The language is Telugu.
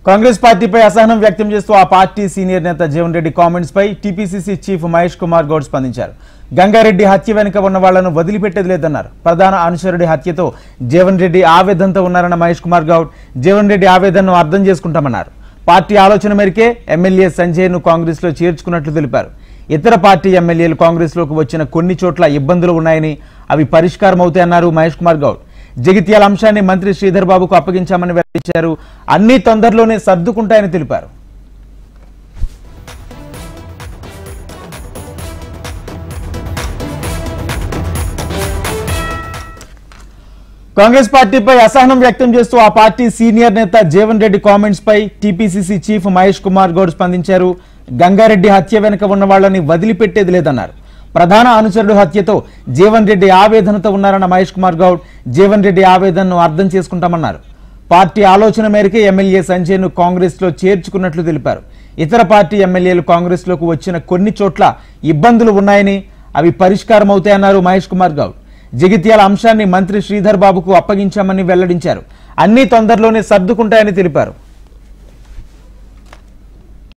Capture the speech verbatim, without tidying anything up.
కాంగ్రెస్ పార్టీపై అసహనం వ్యక్తం చేస్తూ ఆ పార్టీ సీనియర్ నేత జీవన్ రెడ్డి కామెంట్స్ పై టీపీసీసీ చీఫ్ మహేష్ కుమార్ గౌడ్ స్పందించారు. గంగారెడ్డి హత్య వెనుక ఉన్న వాళ్లను వదిలిపెట్టేది లేదన్నారు. ప్రధాన అనుచరుడి హత్యతో జీవన్ రెడ్డి ఆవేదనతో ఉన్నారన్న మహేష్ కుమార్ గౌడ్ జీవన్ రెడ్డి ఆవేదనను అర్థం చేసుకుంటామన్నారు. పార్టీ ఆలోచన మేరకే ఎమ్మెల్యే సంజయ్ ను కాంగ్రెస్ లో చేర్చుకున్నట్లు తెలిపారు. ఇతర పార్టీ ఎమ్మెల్యేలు కాంగ్రెస్ లోకి వచ్చిన కొన్ని చోట్ల ఇబ్బందులు ఉన్నాయని అవి పరిష్కారం అవుతాయన్నారు మహేష్ కుమార్ గౌడ్. జగిత్యాల అంశాన్ని మంత్రి శ్రీధర్ బాబుకు అప్పగించామని వెల్లడించారు. అన్ని తొందరలోనే సర్దుకుంటాయని తెలిపారు. కాంగ్రెస్ పార్టీపై అసహనం వ్యక్తం చేస్తూ ఆ పార్టీ సీనియర్ నేత జీవన్ రెడ్డి కామెంట్స్ పై టీపీసీసీ చీఫ్ మహేష్ కుమార్ గౌడ్ స్పందించారు. గంగారెడ్డి హత్య వెనుక ఉన్న వాళ్లని వదిలిపెట్టేది లేదన్నారు. ప్రధాన అనుచరుడు హత్యతో జీవన్ రెడ్డి ఆవేదనతో ఉన్నారన్న మహేష్ కుమార్ గౌడ్ జీవన్ రెడ్డి ఆవేదనను అర్థం చేసుకుంటామన్నారు. పార్టీ ఆలోచన మేరకే ఎమ్మెల్యే సంజయ్ ను కాంగ్రెస్ లో చేర్చుకున్నట్లు తెలిపారు. ఇతర పార్టీ ఎమ్మెల్యేలు కాంగ్రెస్ లోకి వచ్చిన కొన్ని చోట్ల ఇబ్బందులు ఉన్నాయని అవి పరిష్కారం అవుతాయన్నారు మహేష్ కుమార్ గౌడ్. జగిత్యాల అంశాన్ని మంత్రి శ్రీధర్ బాబుకు అప్పగించామని వెల్లడించారు. అన్ని తొందరలోనే సర్దుకుంటాయని తెలిపారు.